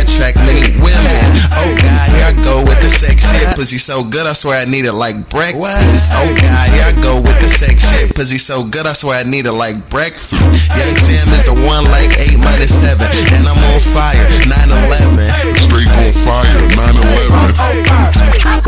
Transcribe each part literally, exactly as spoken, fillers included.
attract many women. Oh God, here I go with the sex shit. Pussy so good, I swear I need it like breakfast. Oh God, here I go with the sex shit. Pussy so good, I swear I need it like breakfast. Young Sam is the one like eight minus seven, and I'm on fire, nine eleven. Straight on fire, nine eleven.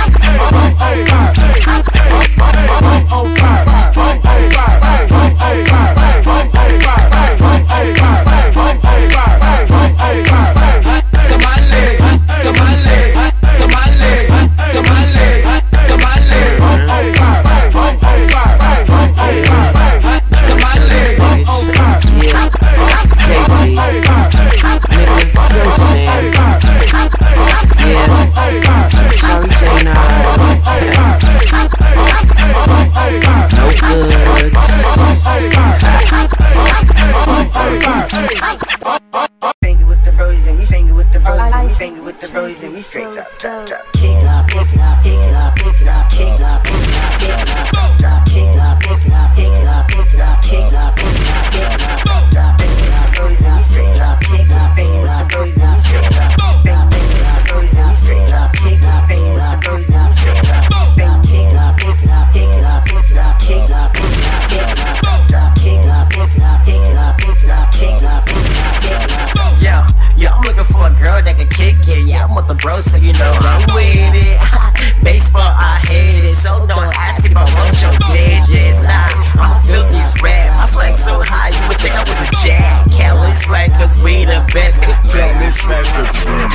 With the brodies and we straight up, drop, drop, kick up, pick it up, pick it up, pick it up, kick up, pick it up, pick it up, drop, kick up, pick it up, pick it up, pick it up, kick up, pick it up, pick it up, drop, bang with the brodies and we straight up, kick up, bang with the brodies and we straight up, bang, bang with the brodies and we straight up, kick up, bang with the brodies and we straight up, bang, kick up, pick it up, pick it up, pick it up, kick up, pick it up, pick it up, drop, kick up, pick it up, pick it up, pick it up, kick up, pick it up, pick it up, yeah. Yeah, I'm looking for a girl that can kick it. Yeah, I'm with the bros, so you know I'm with it. Baseball, I hate it, so don't ask if I want your digits. Nah, I'm a filthy rap. My swag so high, you would think I was a jack. Careless swag, cause we the best. Careless swag, cause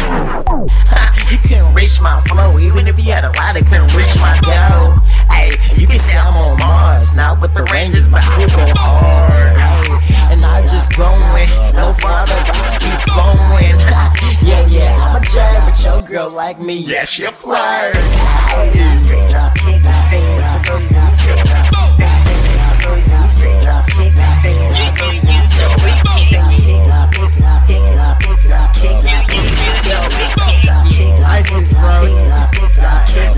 we you couldn't reach my flow, even if you had a lot, it couldn't reach my dough. Hey, you can say I'm on Mars, not with the Rangers, but I go hard. Ay, and I just going, no father, but I keep flowing. Yeah, yeah, I'm a jerk, but your girl like me, yes, you flirt. Straight up, kick up, bang with the brodies and we straight up, bang, bang with the brodies and we straight up, kick up, bang with the brodies and we straight up, bang, kick up, pick it up, pick it up, pick it up, kick up, pick it up, pick it up, kick up, ISIS, bro. Pick it up, pick it up, kick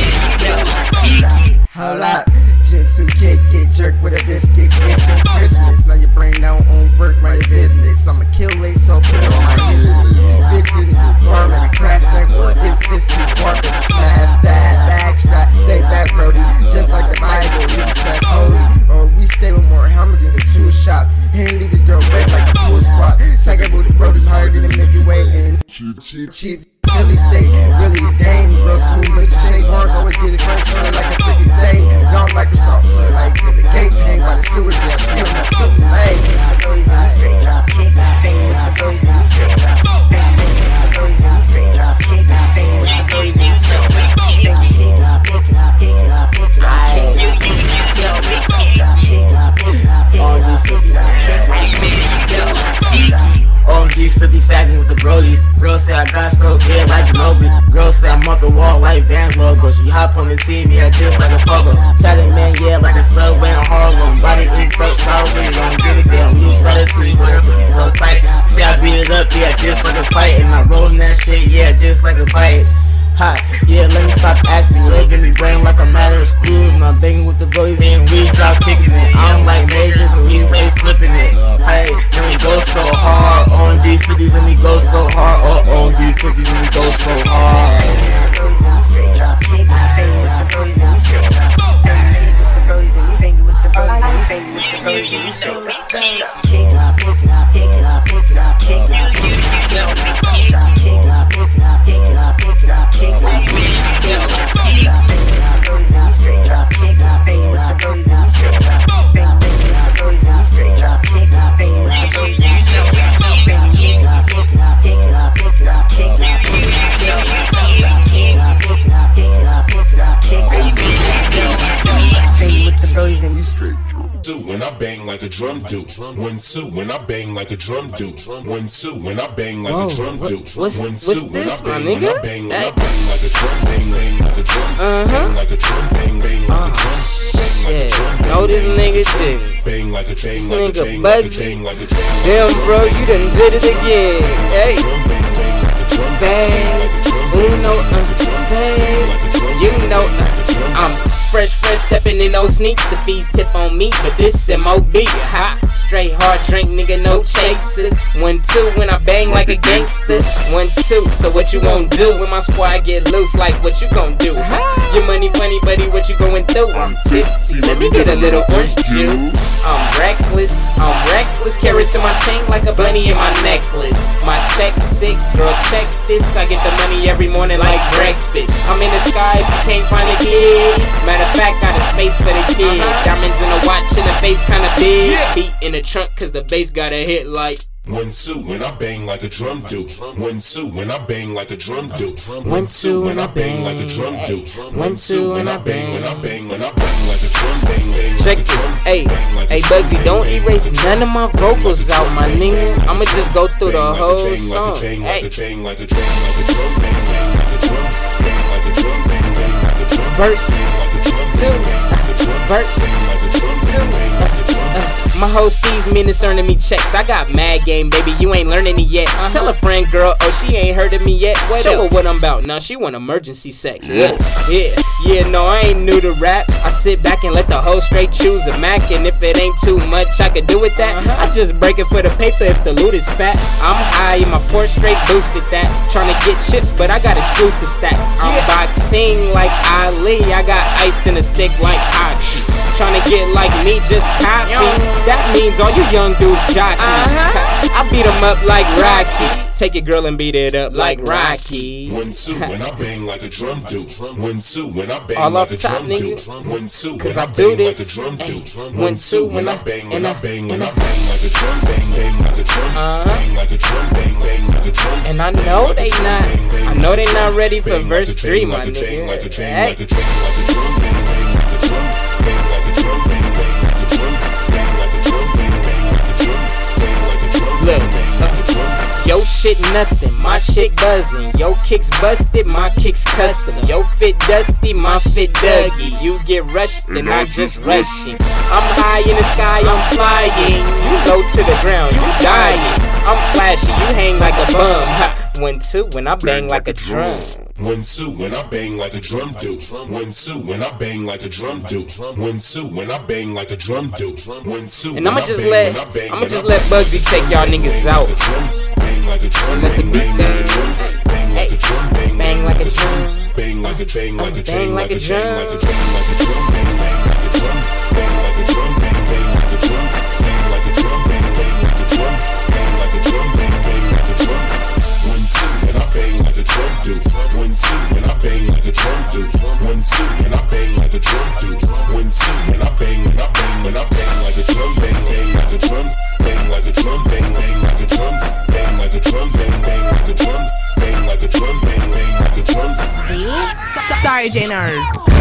up, hold up, Jitsu kick, get jerked with a biscuit, gift at Christmas. Now your brain down on work, my business. I'ma kill it, so put it on my head. Fist in the car, maybe crash that war. This fist too far, baby, smash that. Backstrap, stay back, Brody. Just like the Bible, leave the chest holy. Or we stay with more helmets in the tool shop. And leave this girl wet like a pool spot. Second booty, Brody's higher than the Milky Way. And she's Philly state, really dang. Girls who make the shake bars, always get it first, sort of like a freaking day. Gone Microsoft, sort of like Billy Gates, hang by the sewers, yeah, I see him, that's filthy late. Brodies and we straight up, kick up, bang with the brodies and we straight up, bang, bang with the brodies and we straight up, kick up, bang with the brodies and we straight up, bang, kick up, pick it up, pick it up, pick it up, kick up, pick it up, pick it up, kick up, pick it up, pick it up, kick up, kick up. O M G fifty sagging with the brodies. Girls say I got so good like Ginobili. Girls say I'm off the wall like Vans logo. She hop on the T V, yeah, just like a pogo. Tatted man, yeah, like a subway in Harlem. Body inked up, sorry, don't give a damn. You saw it to me, but her pussy so tight. Say I beat it up, yeah, just like a fight. And I rollin' that shit, yeah, just like a bite. Hot, yeah, let me stop acting. You don't give me brain like I'm out of school. And I'm banging with the boys and we drop kicking it. I'm like major, but we say flipping it. Hey, and we go so hard. O M G fifties and we go so hard. Oh, O M G fifties and we go so hard. Brodies and we straight up, kick up, banging with the brodies and we straight up. Banging with the brodies and we singing with the brodies and we singing with the brodies and we straight up. Kick up, pick it up, pick it up, pick it up, kick up, pick it up, kick up, pick it up, pick it up, pick it up, pick it up, kick up, pick it up, kick up, banging with the brodies and we straight up, kick up, banging with the brodies and we straight up, bang, banging with the brodies and we straight up, kick up, banging with the brodies and we straight up, bang, kick up, pick it up, pick it up, pick it up, kick up, pick it up, kick up, pick it up, pick it up, pick it up, pick it up, kick up, banging with the brodies and we straight up. When I bang like a drum do, one two. When I bang like a drum do, one two. When I bang like a drum do, what's, one what's two. When I this, my bang, when I nigga? bang, when I bang like a drum, bang, bang like a drum, Uh-huh. bang like a drum, bang, bang like a drum, bang like a drum. Yeah, know this nigga thing. Bang like a chain, like a Nigga chain, like a Bugsy. chain, like a chain. Damn, bro, you done did it again. Hey, bang, uno, uh, bang, you know, uh, I'm. Fresh, fresh, stepping in those sneaks. The fees tip on me, but this M O B. Ha! Straight hard drink, nigga, no chases. One, two, when I bang like a gangster. One, two, so what you gon' do when my squad get loose? Like, what you gon' do? Your money funny, buddy, what you going through? I'm tipsy, let me get a little orange juice. I'm reckless, I'm reckless. Carrots in my chain like a bunny in my necklace. My check sick, girl, check this. I get the money every morning like breakfast. I'm in the sky if you can't find a kid. Matter of fact, got a space for the kids. Diamonds in the watch and the face kinda big. Beat in the trunk cause the bass got a hit like one two when I bang like a drum do. One two when I bang like a drum do. One two when I bang like a drum do. One two when I bang when I bang when I bang like a drum bang bang. Check it, hey, hey Bugsy, don't erase none of my vocals out, my nigga. I'ma just go through the whole song. Hey, verse two, verse two. Uh, my whole steez mean earning me checks. I got mad game, baby, you ain't learning it yet. Uh-huh. Tell a friend, girl, oh, she ain't heard of me yet. What Show else? her what I'm about. Now she want emergency sex. Yeah, yeah, yeah, no, I ain't new to rap. I sit back and let the hoe straight choose a Mac. And if it ain't too much I could do with that, uh-huh. I just break it for the paper if the loot is fat. I'm high and my port straight boosted that. Tryna get chips, but I got exclusive stacks. I'm yeah. boxing like Ali. I got ice in a stick like Hachi. Tryna get like me, just copy. That means all you young dudes jockey. Uh-huh. I beat them up like Rocky. Take your girl and beat it up like Rocky. One two when I bang like a drum do. One two when I bang all like a top, drum nigga. do. One two Cause when I, I do bang this. like a drum do. One two when I bang when when I I bang when I bang like a drum bang bang like a drum bang like a drum bang bang like a drum. And I know they not, I know they not ready for verse three, my nigga. Hey. Look, uh, yo shit nothing, my shit buzzing. Yo kicks busted, my kicks custom. Yo fit dusty, my fit Dougie. You get rushed and I just rushing. I'm high in the sky, I'm flying. You low to the ground, you dying. I'm flashy, you hang like a bum. Ha. One two when I bang like a drum. One two when I bang like a drum do. One two when I bang like a drum do. One two when I bang like a drum do. One two. And I'ma just let I'ma just let Bugsy take y'all niggas out. And let the beat bang. Hey, bang like a drum. Bang like a bang like a bang like a drum. like a drum like a drum bang bang like a drum bang like a drum bang bang like a drum bang like a drum bang bang like a drum bang like a drum bang bang like a drum. One two when I bang like a drum do. One two when I bang like a drum do. One two when I bang like a drum do. One two when I bang when I bang when I bang like a drum bang bang like a drum bang like a drum bang bang like a drum bang like a drum bang bang like a drum bang like a drum bang bang like a drum. Sorry, J Nerd.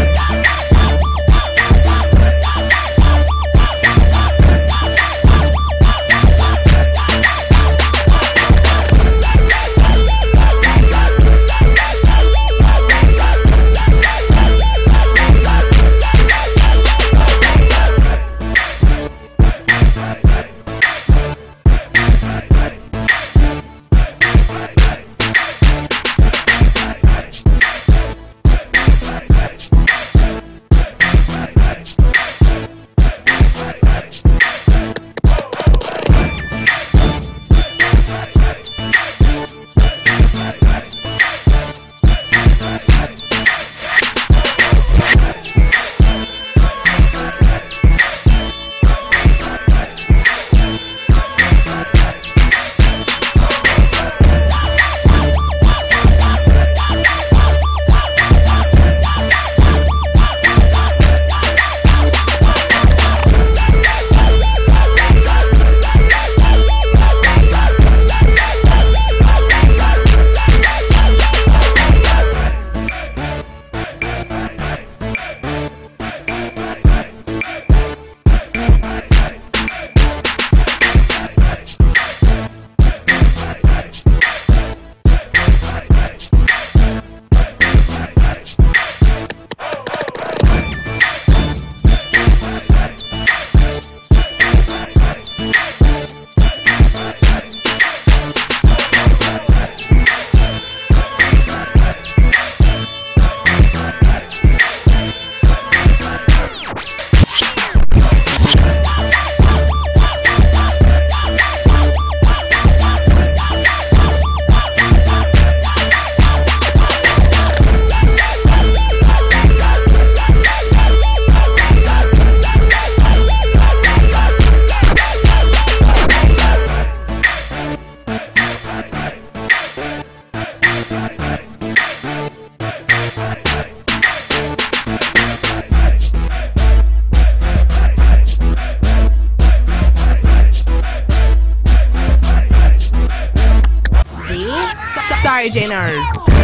Sorry, J Nerd.